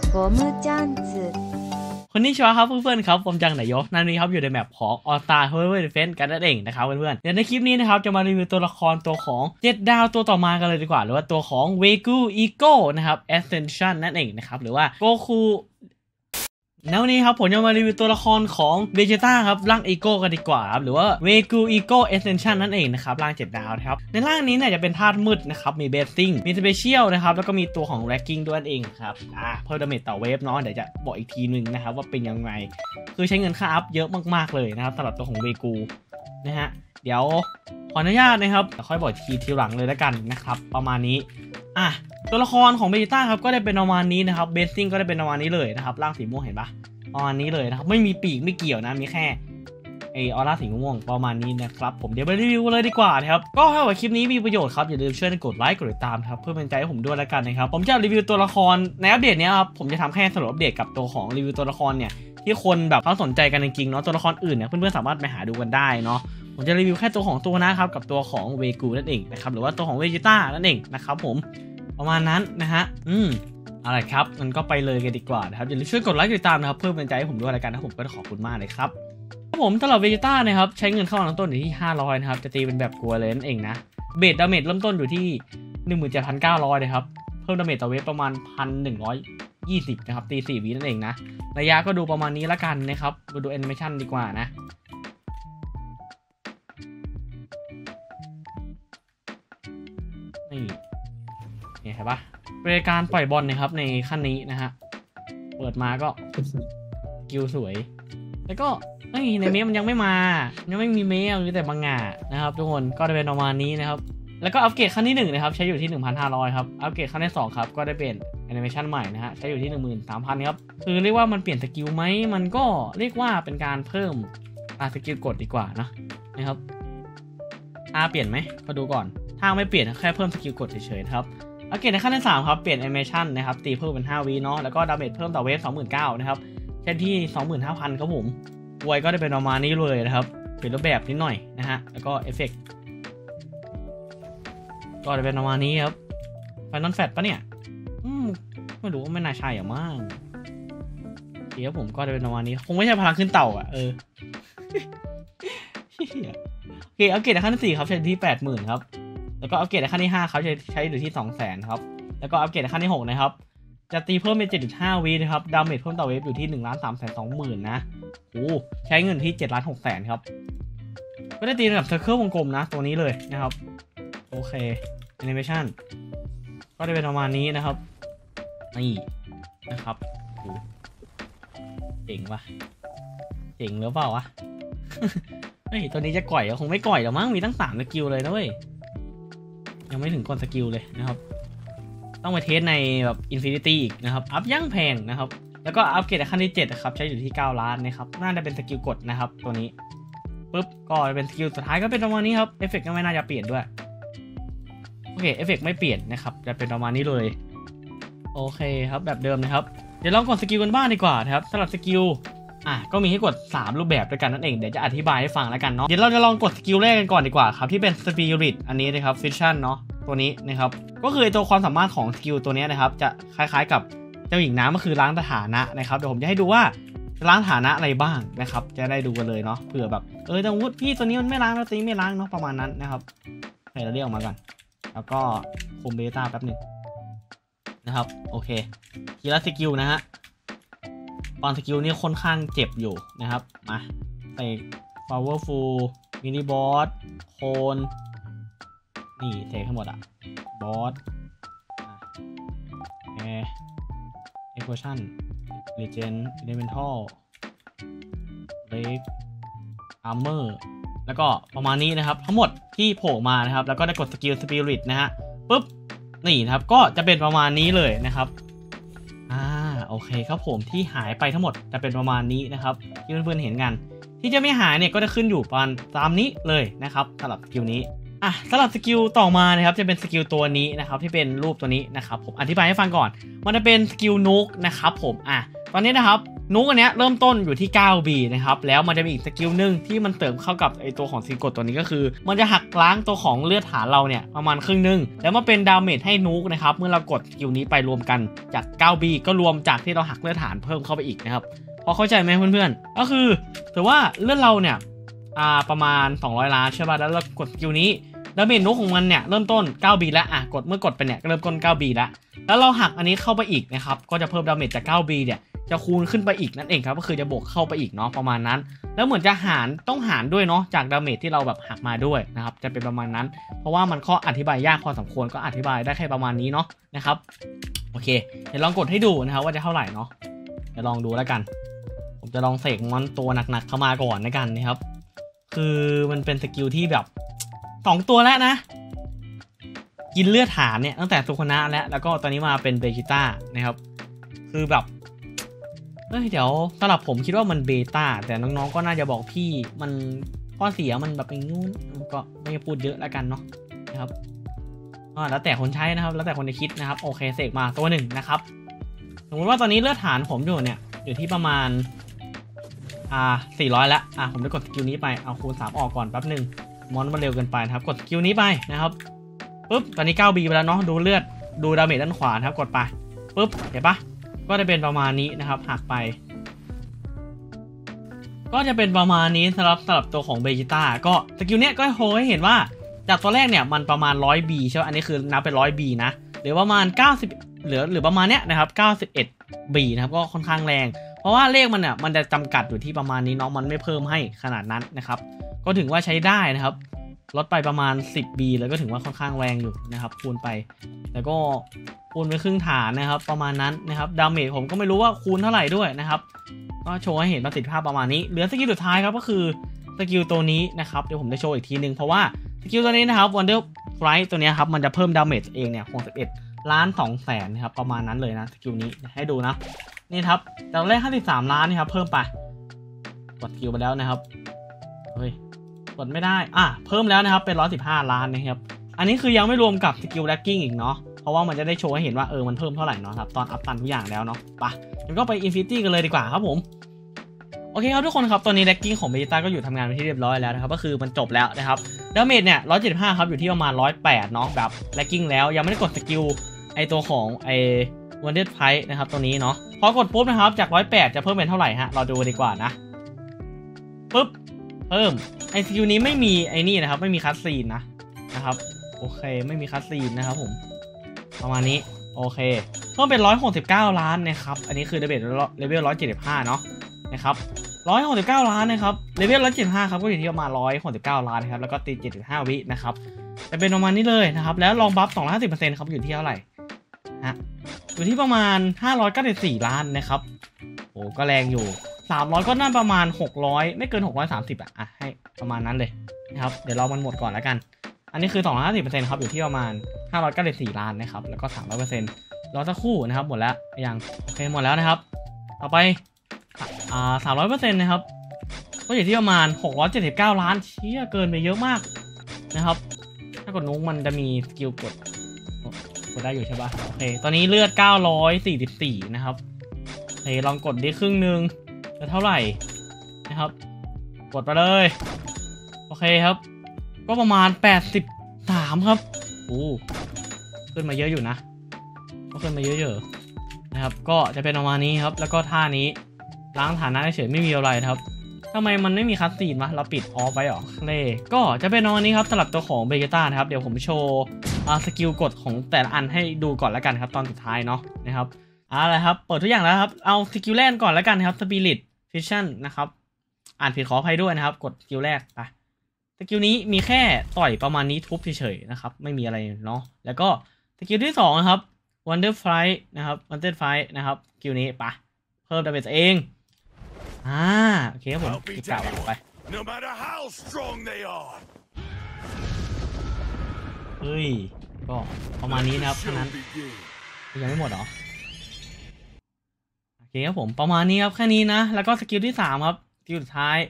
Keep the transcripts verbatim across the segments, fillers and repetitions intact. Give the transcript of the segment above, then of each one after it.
ゴムチャンツคนนี้ชัวร์ครับเพื่อนๆครับผมจังไหนยนั่นนี่ครับอยู่ในแมปของ All Star Tower Defense กันนั่นเองนะครับเพื่อนๆเดี๋ยวในคลิปนี้นะครับจะมารีวิวตัวละครตัวของเจ็ดดาวตัวต่อมากันเลยดีกว่าหรือว่าตัวของ Wegu Ego นะครับ Ascension นั่นเองนะครับหรือว่า Gokuแล้ววันนี้ครับผมจะมารีวิวตัวละครของ Vegeta ครับร่าง Ego กันดีกว่าครับหรือว่า Wegu Ego Ascension นั่นเองนะครับร่างเจ็ดดาวนะครับในร่างนี้เนี่ยจะเป็นธาตุมืดนะครับมี Blessing มี Special นะครับแล้วก็มีตัวของ Ranking ด้วยนั่นเองครับอ่าเพิ่มดาเมจต่อเวฟเนาะเดี๋ยวจะบอกอีกทีนึงนะครับว่าเป็นยังไงคือใช้เงินค่าอัพเยอะมากๆเลยนะครับสำหรับตัวของ Wegu นะฮะเดี๋ยวขออนุญาตนะครับเดี๋ยวค่อยบอกทีทีหลังเลยแล้วกันนะครับประมาณนี้อ่ะตัวละครของเบจิต้าครับก็ได้เป็นประมาณนี้นะครับเบสซิ่งก็ได้เป็นประมาณนี้เลยนะครับร่างสีม่วงเห็นปะประมาณนี้เลยนะครับไม่มีปีกไม่เกี่ยวนะมีแค่ไอออร่าสีม่วงประมาณนี้นะครับผมเดี๋ยวไปรีวิวเลยดีกว่านะครับก็ถ้าว่าคลิปนี้มีประโยชน์ครับอย่าลืมช่วยกดไลค์กดติดตามครับเพื่อเป็นใจให้ผมด้วยแล้วกันนะครับผมจะรีวิวตัวละครในอัปเดตนี้ครับผมจะทำแค่สรุปอัปเดตกับตัวของรีวิวตัวละครเนี่ยที่คนแบบเขาสนใจกันจริงๆเนาะตัวละครอื่นเนี่ยเพื่อนๆสามารถไปหาดูกันได้เนาะผมจะรีวิวแค่ตัวของตัวนะครับกับตัวของเวกูนั่นเองนะครับหรือว่าตัวของเวจิต้านั่นเองนะครับผมประมาณนั้นนะฮะอืมอะไรครับมันก็ไปเลยกันดีกว่านะครับอย่าลืมช่วยกดไลค์กดติดตามนะครับเพื่อเป็นใจให้ผมด้วยรายการนะผมก็ขอบคุณมากเลยครับผมสำหรับเวจิต้านะครับใช้เงินเข้ามาต้นอยู่ที่ห้าร้อยนะครับจะตีเป็นแบบกลัวเลยนั่นเองนะเบสดาเมจเริ่มต้นอยู่ที่ หนึ่งหมื่นเจ็ดพันเก้าร้อย นะครับเพิ่มดาเมจต่อเวฟประมาณ หนึ่งพันหนึ่งร้อยยี่สิบ นะครับตีสี่วินั่นเองนะระยะก็ดูประมาณนี้ละกันนะครับดูดูแอนิเมชันดีกว่านะนี่นี่เห็นปะเป็นการปล่อยบอลนะครับในขั้นนี้นะฮะเปิดมาก็กิวสวยแล้วก็ในเมฆมันยังไม่มายังไม่มีเมฆมีแต่บางงานะครับทุกคนก็จะเป็นประมาณนี้นะครับแล้วก็อัปเกรดขั้นที่หนึ่งนะครับใช้อยู่ที่ หนึ่งพันห้าร้อย ครับอัปเกรดขั้นที่สองครับก็ได้เป็นแอนิเมชันใหม่นะฮะใช้อยู่ที่ หนึ่งหมื่นสามพัน ครับคือเรียกว่ามันเปลี่ยนสกิลไหมมันก็เรียกว่าเป็นการเพิ่มอาสกิลกดดีกว่านะนะครับถ้าเปลี่ยนไหมมาดูก่อนถ้าไม่เปลี่ยนแค่เพิ่มสกิลกดเฉยๆครับอัปเกรดในขั้นที่สามครับเปลี่ยนแอนิเมชันนะครับตีเพิ่มเป็นห้าวิเนาะแล้วก็ดาเมจเพิ่มต่อเวฟ สองหมื่นเก้าพัน นะครับใช้ที่ สองหมื่นห้าพัน ครับผมไวก็ได้เป็นประมาณนี้เลยนะครับเปลี่ยนรูปแบบนิดหน่อยนะฮะแล้วก็เอฟเฟกต์ก็จะเป็นประมาณนี้ครับไฟนอลแฟตปะเนี่ยอืมไม่รู้ว่าไม่น่าใช่อ่ะมั้งเดี๋ยวผมก็จะเป็นประมาณนี้คงไม่ใช่พลังขึ้นเต่าอ่ะเออโอเคอัปเกรดในขั้นที่สี่ครับใช้ที่ แปดหมื่น ครับแล้วก็อัปเกรดในขั้นที่ห้าครับใช้ใช้อยู่ที่ สองแสน ครับแล้วก็อัปเกรดในขั้นที่หกนะครับจะตีเพิ่มเป็น เจ็ดจุดห้า วินะครับดาเมจเพิ่มต่อเวฟอยู่ที่ หนึ่งล้านสามแสนสองหมื่น นะโอ้ใช้เงินที่ เจ็ดล้านหกแสน ครับก็ได้ตีระดับเซอร์เคิลวงกลมนะตัวนี้เลยนะครับโอเคแอนิเมชันก็ได้เป็นประมาณนี้นะครับนี่นะครับเจ๋งปะเจ๋งหรือเปล่าวะ เฮ้ยตัวนี้จะก่อยคงไม่ก่อยหรอกมั้งมีตั้งสามสกิลเลยนะเว้ยยังไม่ถึงก่อนสกิลเลยนะครับต้องไปเทสในแบบอินฟินิตี้อีกนะครับอัพย่างแพงนะครับแล้วก็อัพเกรดขั้นที่เจ็ดนะครับใช้อยู่ที่เก้าล้านนะครับน่าจะเป็นสกิลกดนะครับตัวนี้ปุ๊บก็เป็นสกิลสุดท้ายก็เป็นประมาณนี้ครับเอฟเฟกต์ก็ไม่น่าจะเปลี่ยนด้วยโอเคเอฟเฟกต์ไม่เปลี่ยนนะครับจะเป็นประมาณนี้เลยโอเคครับแบบเดิมนะครับเดี๋ยวลองกดสกิลกันบ้างดีกว่านะครับสำหรับสกิลอ่ะก็มีให้กดสามรูปแบบด้วยกันนั่นเองเดี๋ยวจะอธิบายให้ฟังแล้วกันเนาะเดี๋ยวเราจะลองกดสกิลแรกกันก่อนดีกว่าครับที่เป็นสปิริตอันนี้นะครับฟิชชั่นเนาะตัวนี้นะครับก็คือตัวความสามารถของสกิลตัวนี้นะครับจะคล้ายๆกับเจ้าหญิงน้ำก็คือล้างฐานะนะครับเดี๋ยวผมจะให้ดูว่าล้างฐานะอะไรบ้างนะครับจะได้ดูกันเลยเนาะเผื่อแบบเออแต่วุฒิพี่ตัวนี้มันไม่ล้างแล้วตัวนี้ไม่ล้างเนาะประมาณนั้นนะครับให้เราเรียกออกมาก่อนแล้วก็คุมเบต้าแป๊บนึงนะครับโอเคทีละสกิลนะฮะตอนสกิลนี้ค่อนข้างเจ็บอยู่นะครับมาใส่ powerful mini boss โคนนี่เททั้งหมดอะบอสแอร์เอ็กโพชั่นเลเจนด์อิเลเมนทัลเบรกอาร์เมอร์แล้วก็ประมาณนี้นะครับทั้งหมดที่โผล่มานะครับแล้วก็ได้กดสกิลสปิริตนะฮะปุ๊บนี่นะครับก็จะเป็นประมาณนี้เลยนะครับอ่าโอเคครับผมที่หายไปทั้งหมดจะเป็นประมาณนี้นะครับที่เพื่อนๆเห็นกันที่จะไม่หายเนี่ยก็จะขึ้นอยู่ประมาณตามนี้เลยนะครับสำหรับสกิลนี้อ่ะสำหรับสกิลต่อมานะครับจะเป็นสกิลตัวนี้นะครับที่เป็นรูปตัวนี้นะครับผมอธิบายให้ฟังก่อนมันจะเป็นสกิลนุกนะครับผมอ่ะตอนนี้นะครับนุกอันเนี้ยเริ่มต้นอยู่ที่ เก้า บี นะครับแล้วมันจะมีอีกสกิลหนึ่งที่มันเติมเข้ากับไอตัวของซีกดตัวนี้ก็คือมันจะหักล้างตัวของเลือดฐานเราเนี่ยประมาณครึ่งนึงแล้วมาเป็นดาเมจให้นุกนะครับเมื่อเรากดสกิลนี้ไปรวมกันจาก เก้า บี ก็รวมจากที่เราหักเลือดฐานเพิ่มเข้าไปอีกนะครับพอเข้าใจไหมเพื่อนๆก็คือถือว่าเลือดเราเนี่ยอ่าประมาณสองร้อยล้านใช่ป่ะแล้วเรากดสกิลนี้ดาเมจนุกของมันเนี่ยเริ่มต้น เก้า บี แล้วอ่ะกดเมื่อกดไปเนี่ยก็เริ่มต้น เก้า บี แล้วแล้วเราหักอันนี้เข้าไปอีกนะครับก็จะเพิ่มดาเมจจาก เก้า บี เนี่ยจะคูณขึ้นไปอีกนั่นเองครับก็คือจะบวกเข้าไปอีกเนาะประมาณนั้นแล้วเหมือนจะหารต้องหารด้วยเนาะจากดาเมจที่เราแบบหักมาด้วยนะครับจะเป็นประมาณนั้นเพราะว่ามันข้ออธิบายยากพอสมควรก็อธิบายได้แค่ประมาณนี้เนาะนะครับโอเคเดี๋ยวลองกดให้ดูนะครับว่าจะเท่าไหร่เนาะเดี๋ยวลองดูแล้วกันผมจะลองเสกมอนตัวหนักๆเข้ามาก่อนนะกันนะครับคือมันเป็นสกิลที่แบบสองตัวแล้วนะกินเลือดฐานเนี่ยตั้งแต่สุคนะแล้วแล้วก็ตอนนี้มาเป็นเบจิต้านะครับคือแบบเอ้ยเดี๋ยวสำหรับผมคิดว่ามันเบต้าแต่น้องๆก็น่าจะบอกพี่มันข้อเสียมันแบบเป็นนู้นก็ไม่พูดเยอะแล้วกันเนาะนะครับอ่าแล้วแต่คนใช้นะครับแล้วแต่คนจะคิดนะครับโอเคเสกมาตัวหนึ่งนะครับสมมติว่าตอนนี้เลือดฐานผมอยู่เนี่ยอยู่ที่ประมาณอ่าสี่ร้อยแล้วอ่าผมจะกดสกิลนี้ไปเอาคูณสามออกก่อนแป๊บหนึ่งมอนมันเร็วเกินไปนะครับกดสกิลนี้ไปนะครับปุ๊บตอนนี้ เก้า บี ไปแล้วเนาะดูเลือดดูดาเมจด้านขวานะครับกดไปปุ๊บเห็นปะก็จะเป็นประมาณนี้นะครับหักไปก็จะเป็นประมาณนี้สำหรับสำหรับตัวของเบจิต้าก็สกิลเนี้ยก็โชว์ให้เห็นว่าจากตัวแรกเนี่ยมันประมาณ ร้อย บี ใช่ไหมอันนี้คือนับเป็น ร้อย บี นะหรือประมาณเก้าสิบเหลือหรือประมาณเนี้ยนะครับเก้าสิบเอ็ด บี นะครับก็ค่อนข้างแรงเพราะว่าเลขมันเนี่ยมันจะจำกัดอยู่ที่ประมาณนี้เนาะมันไม่เพิ่มให้ขนาดนั้นนะครับก็ถึงว่าใช้ได้นะครับลดไปประมาณ สิบ บี แล้วก็ถึงว่าค่อนข้างแรงอยู่นะครับคูณไปแต่ก็คูณไปครึ่งฐานนะครับประมาณนั้นนะครับดาเมจผมก็ไม่รู้ว่าคูณเท่าไหร่ด้วยนะครับก็โชว์ให้เห็นประสิทธิภาพประมาณนี้เหลือสกิลสุดท้ายครับก็คือสกิลตัวนี้นะครับเดี๋ยวผมจะโชว์อีกทีนึงเพราะว่าสกิลตัวนี้นะครับ Wonder Flight ตัวนี้ครับมันจะเพิ่มดาเมจเองเนี่ยหกสิบเอ็ดล้านสองแสนนะครับประมาณนั้นเลยนะสกิลนี้ให้ดูนะนี่ครับจากแรกห้าสิบสามล้านนี่ครับเพิ่มไปกดสกิลไปแล้วนะครับเฮ้ยกดไม่ได้อ่ะเพิ่มแล้วนะครับเป็นหนึ่งร้อยสิบห้าล้านนะครับอันนี้คือยังไม่รวมกับสกิลแร็กกิ้งอีกเนาะเพราะว่ามันจะได้โชว์ให้เห็นว่าเออมันเพิ่มเท่าไหร่เนาะครับตอนอัพตันทุกอย่างแล้วเนาะไปงั้นก็ไปอินฟินิตี้กันเลยดีกว่าครับผมโอเคครับทุกคนครับตอนนี้แร็กกิ้งของเบจิต้าก็อยู่ทำงานไปที่เรียบร้อยแล้วนะครับก็คือมันจบแล้วนะครับดาเมจเนี่ยหนึ่งร้อยเจ็ดสิบห้าครับอยู่ที่ประมาณหนึ่งร้อยแปดเนาะแบบแร็กกิ้งแล้วยังไม่ได้กดสกิลไอตัวของไอวันเดอร์ไพร์นะครับตัวนี้เนาะพอกดปุ๊บนะครับจากหนึ่งร้อยแปดจะเพิ่มเป็นเท่าไหร่ฮะเราดูดีกว่านะปุ๊บเพิ่มไอสกิลนี้ไม่มีไอนี่นะครับไม่มีคัสซีนนะนะครับโอเคไม่มีคัสซีนนะครับผมประมาณนี้โอเคเพิ่มเป็นหนึ่งร้อยหกสิบเก้าล้านนะครับอันนี้คือเลเวลเลเวลหนึ่งร้อยเจ็ดสิบห้าเนาะนะครับหนึ่งร้อยหกสิบเก้าล้านนะครับเลเวลหนึ่งร้อยเจ็ดสิบห้าครับก็อยู่ที่ประมาณหนึ่งร้อยหกสิบเก้าล้านนะครับแล้วก็ตีเจ็ดสิบห้าวินะครับจะเป็นประมาณนี้เลยนะครับแล้วลองบัฟสองร้อยห้าสิบเปอร์เซ็นต์ครับอยู่ที่เท่าไหร่ฮะอยู่ที่ประมาณห้าร้อยเก้าสิบสี่ล้านนะครับโอ้ก็แรงอยู่สามร้อยก็น่าประมาณหกร้อยไม่เกินหกร้อยสามสิบอ่ะอ่ะให้ประมาณนั้นเลยนะครับเดี๋ยวรอมันหมดก่อนแล้วกันอันนี้คือสองร้อยห้าสิบเปอร์เซ็นต์ครับอยู่ที่ประมาณห้าร้อยเก้าสิบสี่ล้านนะครับแล้วก็สามร้อยเปอร์เซ็นต์รอสักครู่นะครับหมดแล้วยังโอเคหมดแล้วนะครับต่อไปอ่าสามร้อยเปอร์เซ็นต์นะครับก็อยู่ที่ประมาณหกร้อยเจ็ดสิบเก้าล้านเชี่ยเกินไปเยอะมากนะครับถ้ากดนุ้งมันจะมีสกิลกดกดได้อยู่ใช่ปะโอเคตอนนี้เลือดเก้าร้อยสี่สิบสี่นะครับเฮ้ยลองกดได้ครึ่งนึงจะเท่าไหร่นะครับกดไปเลยโอเคครับก็ประมาณแปดสิบสามครับโอ้ขึ้นมาเยอะอยู่นะก็ขึ้นมาเยอะๆนะครับก็จะเป็นประมาณนี้ครับแล้วก็ท่านี้ล้างฐานะเฉยไม่มีอะไรครับทำไมมันไม่มีคัสซีนวะเราปิดออฟไว้หรอเล่ก็จะเป็นประมาณนี้ครับสำหรับตัวของเบเกต้านะครับเดี๋ยวผมโชว์สกิลกดของแต่ละอันให้ดูก่อนแล้วกันครับตอนสุดท้ายเนาะนะครับอะไรครับเปิดทุกอย่างแล้วครับเอาสกิลแรกก่อนแล้วกันครับสปิริตฟิชชั่นนะครับอ่านผิดขออภัยด้วยนะครับกดสกิลแรกไปสกิลนี้มีแค่ต่อยประมาณนี้ทุบเฉยๆนะครับไม่มีอะไรเนาะแล้วก็สกิลที่สองนะครับ Wonder Flight นะครับ Wonder Flight นะครับสกิลนี้ไปเพิ่มดาเมจเองอ่าโอเคครับผมติดกล่าวไปเฮ้ยก็ประมาณนี้นะครับเท่านั้นยังไม่หมดหรอโอเคครับผมประมาณนี้ครับแค่นี้นะแล้วก็สกิลที่สามครับสกิลสุดท้าย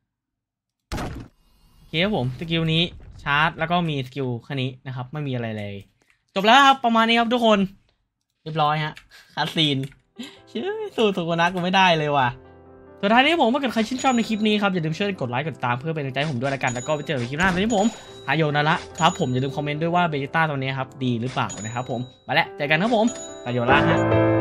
โอเคครับผมสกิลนี้ชาร์จแล้วก็มีสกิลแค่นี้นะครับไม่มีอะไรเลยจบแล้วครับประมาณนี้ครับทุกคนเรียบร้อยฮะคัสซีนเชื่อสู้ถูกนักกูไม่ได้เลยว่ะสุดท้ายนี้ผมถ้าเกิดใครชื่นชอบในคลิปนี้ครับอย่าลืมช่วยกดไลค์กดติดตามเพื่อเป็นกำลังใจให้ผมด้วยละกันแล้วก็ไปเจอกันคลิปหน้าตอนนี้ผมทายโยนาระครับผมอย่าลืมคอมเมนต์ด้วยว่าเบจิต้าตัวนี้ครับดีหรือเปล่านะครับผมไปแล้วเจอกันครับผมทายโยนาระฮะ